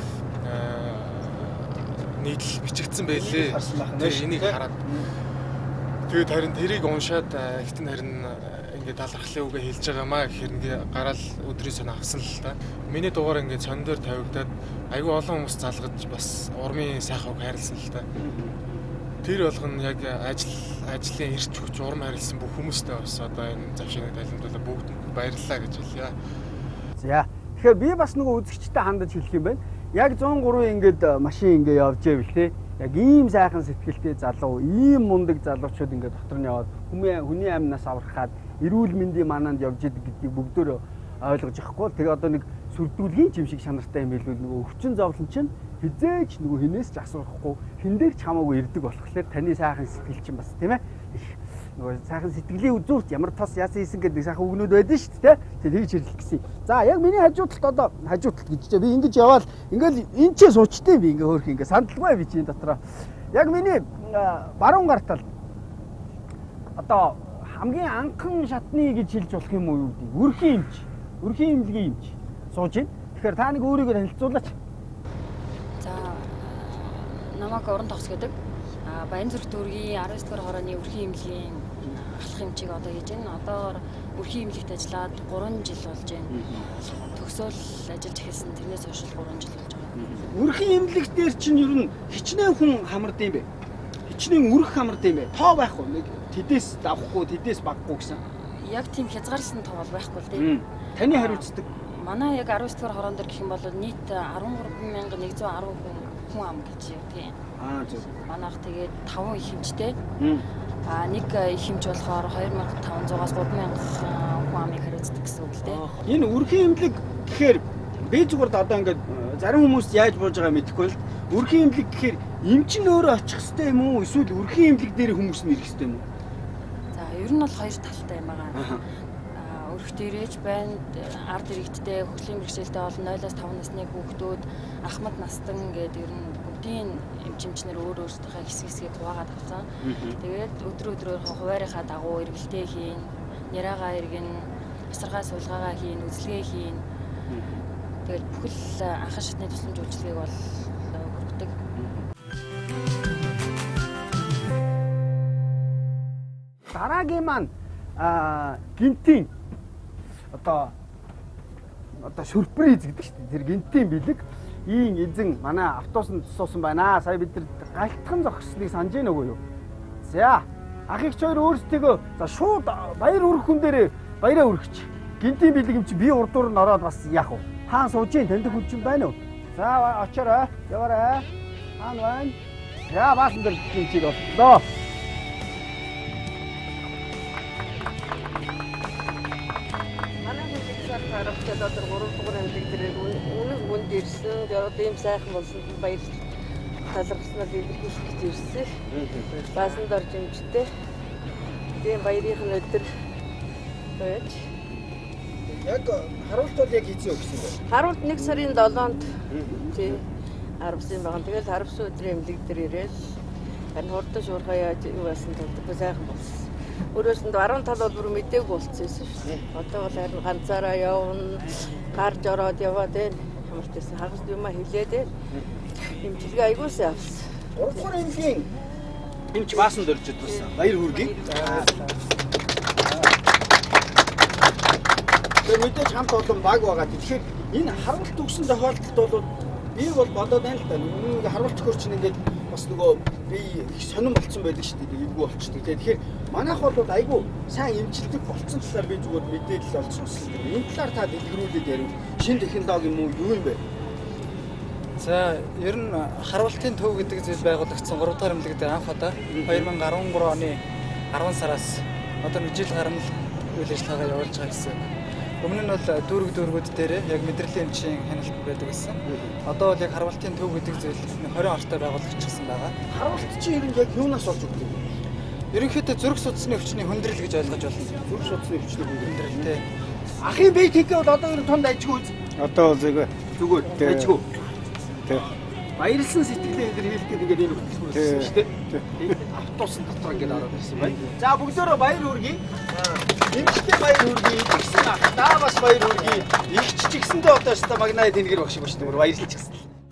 нийтлэл бичигдсэн байлээ. Тэгээд энийг хараад тэгээд харин тэрийг уншаад ихтэн харин ингээд талархлын үгээ хэлж байгаамаа гэхээр ингээ гараал өдрийн сон авсан л та. Миний дугаар ингээ сон дээр тавигдаад айгүй олон хүмүүс залгаж бас урмын сайхан үг хайрлсан л та. Тэр болгоно яг ажлын эрч хүч урам хайрлсан бүх хүмүүстээ бас одоо энэ завшигныг тайлбарлуулаад бүгдэнд баярлалаа гэж хэлье. За. Тэгэхээр би бас нөгөө үзэгчтэй хандаж хэлэх юм байна. Яг 103 ингээд машин ингээ явж байв лээ. Яг ийм сайхан сэтгэлтэй залуу, ийм мундаг залуучууд ингээд дотор нь яваад хүний амнаас аврахад эрүүл мэндийн манаанд явж идэг гэдгийг бүгдөө ойлгож авахгүй. Тэгээ одоо нэг сүрдүүлгийн юм шиг шанартай юм билүү нөгөө өвчин зовлон чинь хизээч нөгөө хинээс ч асуухгүй хэн дээр ч хамаагүй ирдэг болохоор таны сайхан сэтгэл чинь бас тийм ээ нөгөө сайхан сэтгэлийн үзүүрт ямар тос яасан хийсэн гэдэг сайхан үгнүүд байдаг шүү дээ. Тэгээ тэгж хэлэх гэсэн. За яг миний хажууталт одоо хажууталт гэж би ингэж яваал ингээл энэ ч суучтай би ингээ хөөх ингээ сандалгүй би чинь дотроо. Яг миний баруун гартал одоо хамгийн анхан шатны гэж хэлж болох юм уу юу гэдэг. Өрхийн эмч, өрхийн эмнэлгийн эмч сууж байна. Тэгэхээр та нэг өөрийгөө танилцуулаач. За намайг уран тогс гэдэг. Баянзүрх дүүргийн 19 дугаар хорооны өрхийн имлэгийн ахлах эмчийг одоо хийж байна. Одоо өрхийн имлэгт ажиллаад 3 жил болж байна. Төгсөөл ажиллаж эхэлсэн. Тэрнээс хойш 3 жил болж байгаа. Өрхийн имлэг дээр чинь ер нь хичнээн хүн хамард юм бэ? Хичнээн өрх хамард юм бэ? Тоо байхгүй. Нэг тэдээс давхгүй, тэдээс баггүй гэсэн. Яг тийм хязгаарласан тоо бол байхгүй л дээ. Таны хариуцдаг. Манай яг 19 дугаар хороон дээр гэх юм бол нийт 13110 хүн ам гэж тийм. Зөв. Манайх тэгээд 5 их хэмжтэй. Нэг их хэмж болохоор 2500-аас 3000 хүн амыг хариуцдаг гэсэн үг л дээ. Энэ өрхийн имлэг гэхээр би зүгээр одоо ингээд зарим хүмүүс яаж бууж байгаа мэдэхгүй л өрхийн имлэг гэхээр эмчин өөрөө очих хэрэгтэй юм уу? Эсвэл өрхийн имлэг дээр хүмүүс нь ирэх хэрэгтэй юм уу? За ер нь бол хоёр талтай юм байгаа. Өрх дээрэж байна, ард иргэдтэй хөгжлийн бэрхшээлтэй бол 0-5 насны хүүхдүүд, ахмад настан гэдэг ер нь бүгдийн эмчимчнэр өөр өөрсдийнхээ хэсгийг хуваагаад авсан. Тэгээд өдрөөр хуваарийнхаа дагуу эргэлтээ хийн, няраагаа эргэн, босаргаа суулгаагаа хийн, үзлэгээ хийн. Тэгээд бүхэл анхан шатны тусламж үйлчилгээг бол хүргэдэг. Дараагийн маань гинтийн одоо сюрприз гэдэг чинь тэр гинтийн бэлэг ийм эзэн манай автобусанд тусуусан байна. Сая бид нар галтхан зогссныг санаж байна уу юу? За ахигч хоёр өөрсдөө за шууд баяр өрөх хүн дээр баяраа өргөч. Гинтийн бэлэг юм чи би урдуур нь ороод бас яах вэ? Хаан сууж ийн танд хүн чинь байна уу? За очоорой. Яваарай. Хаан байна. За баасан дээр гинтийг боллоо. Харагдаад одоо 3 дугаар амлиг дээр үнэн хүнд ирсэн. Одоо ийм сайхан болсон баяр талархснаа илэрхийлэх гэж ирсэн. Баасан дорж юмжтэй. Тийм баярын өдөр байж. Яг харуулт бол яг хийсэн үг гэсэн бэ? Харуулт 1 сарын 7-нд тийм арвсан байгаа. Тэгэл арвсан өдрийн амлиг дээр ирээд харин хурдан шуурхаа яаж юу байсан гэдэг сайхан болсон. Өөрөөсөнд 15 бол бүр мдэггүй болчихсон шүү дээ. Одоо бол харин ганцаараа явна, гарч ороод яваад байна. Хамартайсан хагас юмаа хилээд эмчилгээ аягуулсан авсан. 3 дугаар эмнэлгийн эмч баасан дөрж идсэн. Баяр хүргэе. Тэр мэдээж хамт олон баг байгаа. Тэгэхээр энэ харуулт өгсөн тохиолдолд бол би бол бодоод байна л да. Үнэн харуулт өгөр чинь ингээд бас нөгөө би их сонирн болцсон байдаг шүү дээ. Эвгүй болчтой. Тэгэхээр манайх бол айгүй сайн эмчилдэг болцсон талаар би зүгээр мэдээлэл олж сонслоо. Энэ талаар та дэлгэрүүлээд ярив. Шинэ технологи юм уу юу юм бэ? За ер нь харуултын төв гэдэг зүйл байгуулагдсан 3 дахь эмнэлэг дээр анх удаа 2013 оны 10 сараас одоо нэг жил гарна үйл ажиллагаа явуулж байгаа гэсэн. Өмнө нь бол дүүргүүд дээр яг мэдрэлийн эмчийн хяналт байдаг гэсэн. Одоо бол яг харуултын төв гэдэг зүйл 20 ортой байгуулагдчихсан байгаа. Харуулт чинь ер нь яг юунаас болж өгдөг вэ? Ерөнхийдөө зүрх судасны өвчний хүндрэл гэж ойлгож байна. Зүрх судасны өвчний хүндрэл тий. Ахын бие тэгээ бол одоо ер нь тонд ажгүй. Одоо бол зүгээр ажгүй. Тий. Баярлсан сэтгэлээ энэ хэлэхэд ингээд энэ хөтөлбөр шүү дээ. Автобус дотор ингээд ороод ирсэн байна. За бүгдөө баяр хүргэе. Эмчтэй баяр хүргэе. Тэгсэн ахтаа бас баяр хүргэе. Игч ч гисэндээ одоо ч та магнаа тэнгэр багш багш нэмэр баярлаж гисэн.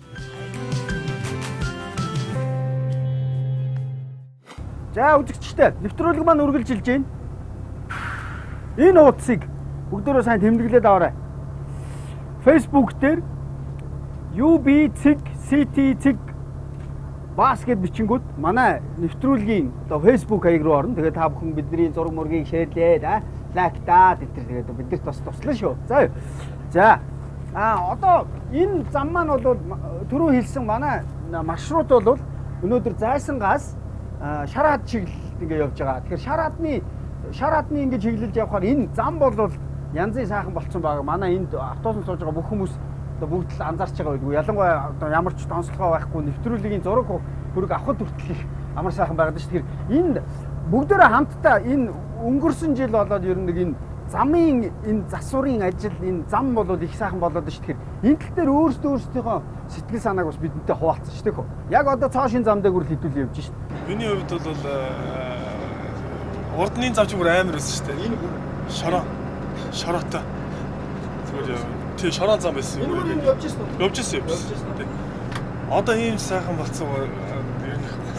За үзэгчтэй нэвтрүүлэг маань үргэлжилж байна. Энэ хуудсыг бүгдөө сайн тэмдэглээд аваарай. Facebook дээр UB-CT бас гэд бичингүүд манай нэвтрүүлгийн одоо Facebook хаяг руу орно. Тэгээд та бүхэн бидний зураг мургийг шеэрлээд лайктаад тэгээд бидэрт бас туслана шүү. За. Одоо энэ зам маань бол түрүү хэлсэн манай маршрут бол өнөөдөр Зайсангаас Шараад чиглэлд ингэ явж байгаа. Тэгэхээр шараадны ингэ чиглэлд явхаар энэ зам бол янзын сайхан болцсон байгаа. Манай энд автобусанд сууж байгаа бүх хүмүүс одоо бүгд л анзаарч байгаа байдгүй. Ялангуяа одоо ямар ч тонцлогоо байхгүй нэвтрүүлгийн зураг бүрэг авахд хүртэл их амар сайхан байгаад шүү. Тэгэхээр энэ бүгдээрээ хамтдаа энэ өнгөрсөн жил болоод ер нь нэг энэ замын энэ засварын ажил энэ зам бол их сайхан болоод шүү. Тэгэхээр энэ тал дээр өөрсдийнхөө сэтгэл санааг бас бидэнтэй хуваалцсан шүү дээ. Яг одоо цоо шин зам дээр хүрэл хэдүүл явж шүү. Миний хувьд бол урдны зам ч бүр амар байсан шүү дээ. Энэ шороотой. Зүгээр тий шороо зам байсан. Энэ явж ирсэн үү? Явж ирсэн. Одоо ийм сайхан болсон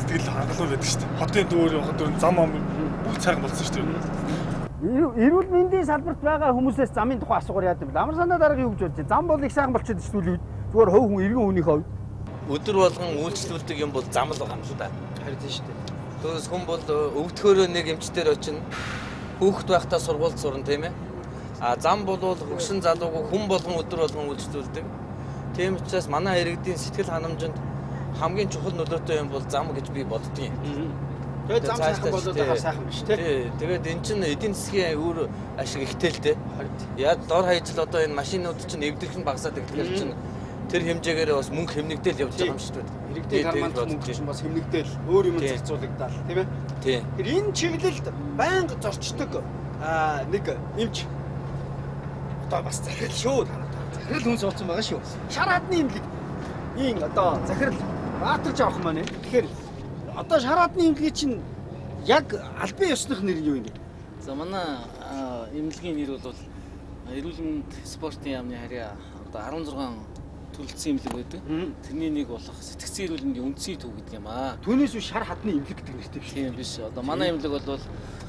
сэтгэл хангалуун байдаг шүү дээ. Хотын дүүр явахад зам ам бүх сайхан болсон шүү дээ. Эрүүл мэндийн салбарт байгаа хүмүүсээс замын тухай асуугаар яадаг юм бэ? Амар санаа дарга юу гэж бодож байна? Зам бол их сайхан болчиход шүү дээ. Зүгээр хөв хүн иргэн хүнийхээ хувьд өдөр болгон үйлчлүүлдэг юм бол зам л байгаа юм л да. Харин тийм шүү дээ. Тэгээс хүн бол өвдөхөөрөө нэг эмчтэр очино. Хүүхэд байхдаа сургуульд сурна тийм ээ. Зам бол хөгшин залуугүй хүн болгон өдөр болгон үйлчлүүлдэг. Тийм учраас манай иргэдийн сэтгэл ханамжинд хамгийн чухал нөлөөтэй юм бол зам гэж би боддгийн. Тэгээд зам сайхан болоод байгаа сайхан биш тий. Тэгээд эн чинь эдийн засгийн өөр ашиг ихтэй л дээ. Яа дор хаяжл одоо энэ машинууд чинь эвдэрх нь багасаад ирэхээр чинь тэр хэмжээгээр бас мөнгө хэмнэгдээл явж байгаа юм шүү дээ. Иргэдийн гарманд мөнгө чинь бас хэмнэгдээл өөр юм зарцуулагдал тийм ээ. Тийм. Тэр энэ чиглэлд байнга зорчдог нэг эмч одоо бас захирал шүү. Захирал хүн суулцсан байгаа шүү. Шар хадны имлэг ийм одоо захирал баатарч авах маань. Тэгэхээр одоо шар хадны имлэгийн чинь яг албан ёсных нэр нь юу юм бэ? За манай имлэгийн нэр бол эрүүл мэнд спортын яамны харьяа одоо 16 төрөлцсөн имлэг байдаг. Тэрний нэг болох сэтгцэн эрүүл мэндийн үндсийн төв гэдэг юм аа. Түүнээс үе шар хадны имлэг гэдэг нэртэй биш. Тийм биш. Одоо манай имлэг бол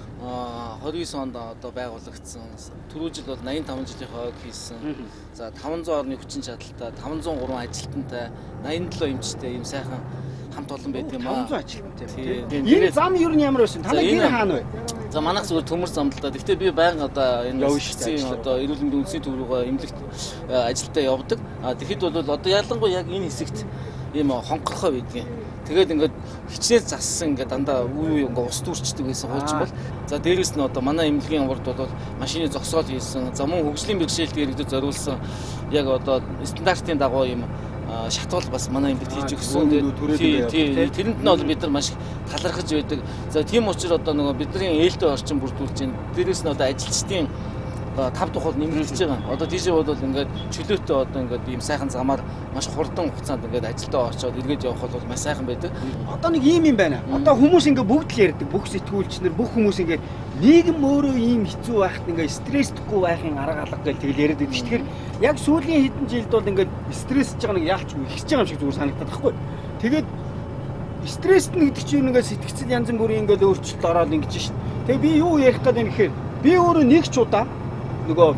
29 онд одоо байгуулагдсан. Түрүү жил бол 85 жилийн хойг хийсэн. За 500 орны хүчин чадалтай, 503 ажилтнтай, 87 эмчтэй ийм сайхан хамт олон байт юм аа. 500 ажилтнтай. Тийм. Энэ зам юу нь ямар байсан? Танай гэр хаана вэ? За манайх зүгээр төмөр зам л да. Гэхдээ би байнга одоо энэ сэтгцэн одоо эрүүл мэндийн үндсийн төв рүүгээ эмнэлэгт ажилдаа явдаг. Тэгэхэд бол одоо ялангуяа яг энэ хэсэгт ийм хонхорхой байдгийн. Тэгээд ингээд хичнээн зассан ингээд дандаа үе ингээд ус дүүрчдэг байсан хуучин бол за дээрэс нь одоо манай эмнэлгийн урд бол машины зогсоол хийсэн, за мөн хөгжлийн бэрхшээлд иргэдэд зориулсан яг одоо стандартын дагуу юм шатвал бас манай эмнэлэгт хийж өгсөн. Тэрэнд нь бол бид нар маш талархаж байдаг. За тийм учраас одоо нөгөө бидний ээлтэй орчин бүрдүүлж байна. Дээрэс нь одоо ажилчдын 5 дугаар нэмэгдэж байгаа. Одоо тийш бол ингээд чөлөөтэй одоо ингээд ийм сайхан замаар маш хурдан хугацаанд ингээд ажилдаа очоод эргээд явах бол маш сайхан байдаг. Одоо нэг ийм юм байна. Одоо хүмүүс ингээд бүгд л ярьдаг. Бүх сэтгүүлчнэр, бүх хүмүүс ингээд нийгэм өөрөө ийм хэцүү байхад ингээд стресстгүй байхын арга алга гэж тэгэл яриад байдаг. Тэгэхээр яг сүүлийн хэдэн жилд бол ингээд стрессж байгаа нэг яалч ихсэж байгаа юм шиг зүгээр санагдаад байхгүй. Тэгээд стресст гэдэг чинь ингээд сэтгцэл янз бүрийн ингээд өөрчлөлт ороод ингэж шин. Тэгээ би юу ярих гэдэг юм гэхээр би өөрөө нэг ч удаа нөгөө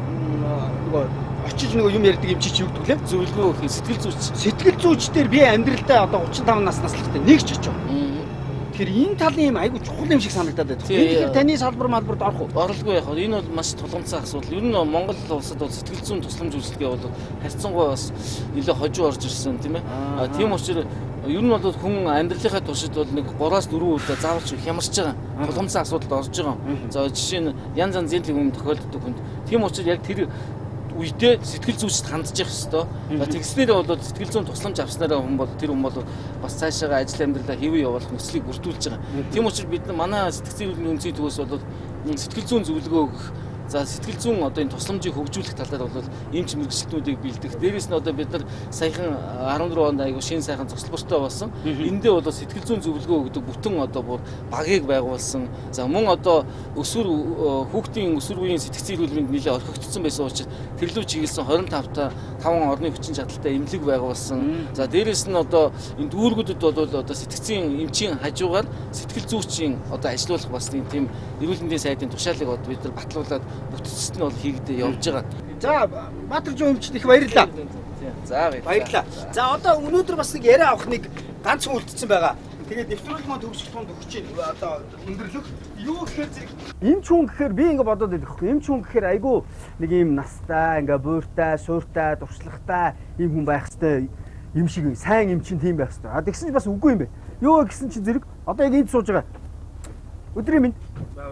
очиж нөгөө юм ярьдаг юм чи юу гэдэг лээ? Зөвлөгөө сэтгэл зүйч. Сэтгэл зүйчдэр би амьдралдаа одоо 35 наслахтай нэг ч очив. Тэгэхээр энэ талын юм айгүй чухал юм шиг санагдаад байна. Тэгэхээр таны салбар малбарт орох уу? Оролгүй яг. Энэ бол маш тулгамдсан асуудал. Ер нь Монгол улсад бол сэтгэл зүйн тусламж үйлчилгээ бол харьцангуй бас нэлээд хожуу орж ирсэн тийм ээ. Тийм учраас ер нь бол хүн амьдралынхаа туршид бол нэг 3-4 удаа заавалч хямарч байгаа. Тулгамдсан асуудалд орж байгаа. За жишээ нь янз янзын юм тохиолддог хүнд. Тийм учраас яг тэр үедээ сэтгэл зүйчд хандж явах хэрэгтэй. Тэгснээр бол сэтгэл зүйн тусламж авснараа хүн бол тэр хүн бол бас цаашаа ажил амьдралаа хэвээ явуулах нөхцөлийг бүрдүүлж байгаа. Тийм учраас бид манай сэтгцэн эрүүл мэндийн төвөөс бол сэтгэл зүйн зөвлөгөө өгөх за сэтгэл зүйн одоо энэ тусламжийг хөгжүүлэх талаар бол эмч мэргэжилтнүүдийг бэлдэх. Дээрээс нь одоо бид нар саяхан 14 онд айгуу шинэ сайхан зогсолбортой болсон. Эндээ бол сэтгэл зүйн зөвлөгөө өгдөг бүтэн одоо бүр багийг байгуулсан. За мөн одоо хүүхдийн өсвөр үеийн сэтгцэн эрүүл мэнд нэлээд орхигдсон байсан учраас тэрлүү чиглэсэн 25 орны хүчин чадалтай эмнэлэг байгуулсан. За дээрээс нь одоо энэ дүүргүүдэд бол одоо сэтгцэн эмчийн хажуугаар сэтгэл зүйчийн одоо ажилуулах бас тийм эрүүл мэндийн сайдын тушаалыг одоо бид нар батлуулаад бүтцэд нь бол хийгдээ явж байгаа. За Баатаржуу эмчд их баярлалаа. За баярлалаа. За одоо өнөөдөр бас нэг яриа авах нэг ганцхан үлдсэн байгаа. Тэгээд нэвтрүүлэг маань төгсгөлтөнд өгч чинь одоо өндөрлөх юу гэхээр зэрэг эмч хүн гэхээр би ингэ бодоод байдаг хгүй. Эмч хүн гэхээр айгүй нэг юм настай, ингээ буйртай, сууртай, дуршлагтай ийм хүн байх хэвээр юм шиг сайн эмч тийм байх хэвээр. Тэгсэн чинь бас үгүй юм бэ. Юу гэсэн чинь зэрэг одоо яг энд сууж байгаа. Өдрийн минь.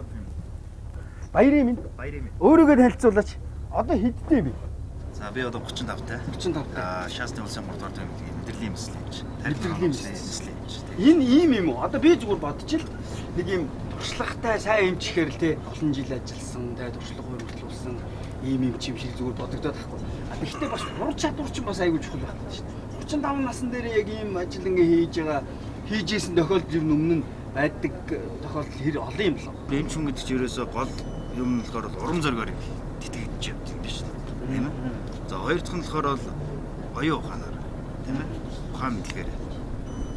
Баярын минь. Өөрийгөө танилцуулаач. Одоо хэдтэй би? За би одоо 35-тай. 35-тай. Шаасны улсын 3 дугаар мэдрэлийн мэдлэгч. Мэдрэлийн мэдлэгч. Энэ ийм юм уу? Одоо би зүгээр бодчих л нэг юм туршлагатай сайн эмч гэхээр л те олон жил ажилласан, тэгээд туршлага өргөжлүүлсэн ийм эмч юм шиг зүгээр бодогдоод байхгүй. Гэхдээ бас ур чадвар чинь бас айгүй чухал байна шүү дээ. 35 насны дээр яг ийм ажил ингээ хийжсэн тохиолдол юм өмнө нь байдаг тохиолдол хэр олон юм болов. Эмч хүн гэдэг чинь ерөөсөө гол юм болохоор урам зоригоор тэтгэж явдаг юм биш үү? Тийм ээ. За хоёр дахь нь болохоор бол оюун ухаанаар тийм ээ. Ухаан мэдлэгээр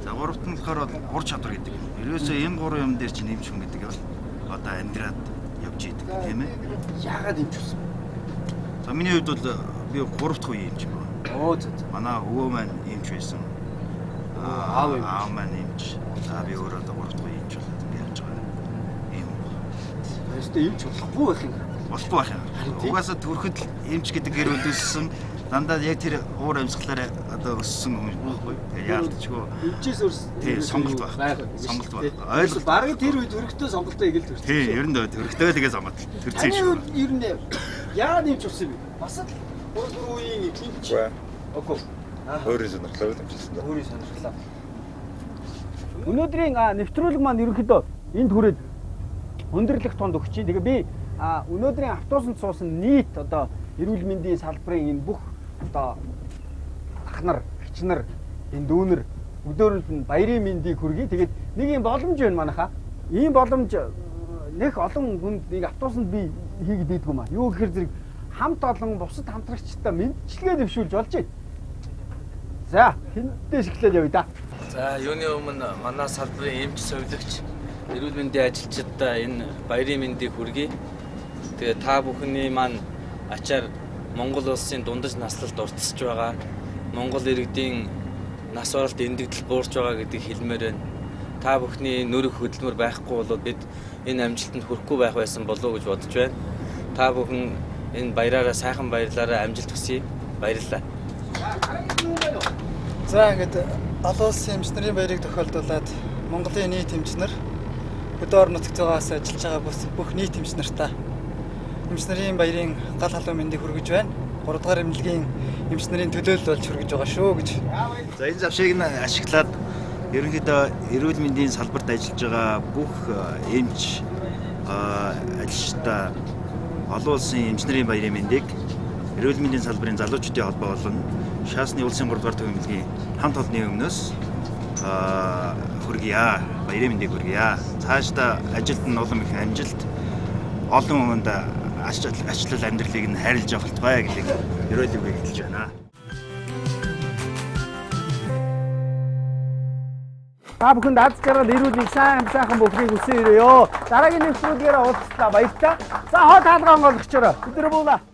За гуравт нь болохоор ур чадвар гэдэг. Ерөөсөө энэ гурван юм дээр чинь нэмж хүн гэдэг бол одоо амьдраад явж идэг тийм ээ. Яагаад нэмж болсон? За миний хувьд бол би гуравт үе нэмж байна. Оо за. Манай өвөө маань нэмж байсан. Аав маань нэмж. За би өөрөө одоо гуравт үе нэмж болоод ингэ явж байгаа. Ийм. Өөртөө нэмж болохгүй байх юм. Болохгүй байх юм. Угаасаа төрөхөд нэмж гэдэг гэр бүлөөссөн дандаа яг тэр уур амьсгалаараа одоо өссөн хүн байхгүй. Яалтчгүй. Нэмжээс өөрс сонголт байх. Сонголт байх. Ойлгол. Бараг тэр үед төрөхтөө сонголтоо игээл төрсөн. Тийм, ер нь төрөхтөө тэгээ сонголт. Төрсөн шүү. Ер нь яагаад нэмж болсон юм бэ? Бас л өөр үеийн нэмж. Окей. Өөрийн сонирхлоо хэмжсэн дээ. Өөрийн сонирхлоо. Өнөөдрийн нэвтрүүлэг маань ерөнхийдөө энд хүрээд өндөрлөх тунд өгч чинь. Тэгээ би өнөөдрийн автобусанд суусан нийт одоо эрүүл мэндийн салбарын энэ бүх одоо ах нар, эгч нар, энэ дүүнер өдөрөнд нь баярын мэндийг хүргэе. Тэгээд нэг юм боломж байна манайхаа. Ийм боломж нэг олон хүнд нэг автобусанд би хийгээд дийдгүй маа. Юу гэхээр зэрэг хамт олон бусад хамтрагчтай мэдчилгээ дэвшүүлж болж байна. За, хинтээ шиглэл явъя да. За, юуны өмнө манай салбарын эмч совилогч эрүүл мэндийн ажилчдаа энэ баярын мэндийг хүргэе. Тэгээ та бүхний маань ачаар Монгол улсын дундаж наслалд уртсаж байгаа. Монгол иргэдийн нас баралт эндэгдэл буурч байгаа гэдгийг хэлмээр байна. Та бүхний нөрөх хөдөлмөр байхгүй бол бид энэ амжилтанд хүрэхгүй байх байсан болов уу гэж бодож байна. Та бүхэн энэ баяраараа сайхан баярлаараа амжилт хүсье. Баярлалаа. За ингээд олон улсын эмч нарын баярыг тохиолдуулаад Монголын нийт эмч нар өдөр нутагт зугаас ажиллаж байгаа бүх нийт эмч нартаа эмч нарын баярын гал халуун мэндийг хүргэж байна. 3 дугаар эмнэлгийн эмч нарын төлөөлөл болж хүргэж байгаа шүү гэж. За энэ завшийг нь ашиглаад ерөнхийдөө эрүүл мэндийн салбарт ажиллаж байгаа бүх эмч ажилчдаа олон улсын эмч нарын баярын мэндийг эрүүл мэндийн салбарын залуучуудын холбоо болон шаасны улсын 3 дугаар төв эмнэлгийн хамт олонны өмнөөс хүргье. Баярын мэндийг хүргье. Цаашдаа ажилд нь улам их амжилт, олон хүнд ачлал амьдралыг нь хайрлаж авалт бай гэдэг ерөөлөг хэлж байна. Та бүхэнд аз жаргал эрүүл мэндийн сайхан бүхнийг хүсье өрөөё. Дараагийн нэвтрүүлгээр уулзлаа баярлалаа. За хот хаалгаа онгойлгочороо. Өдөр буулаа.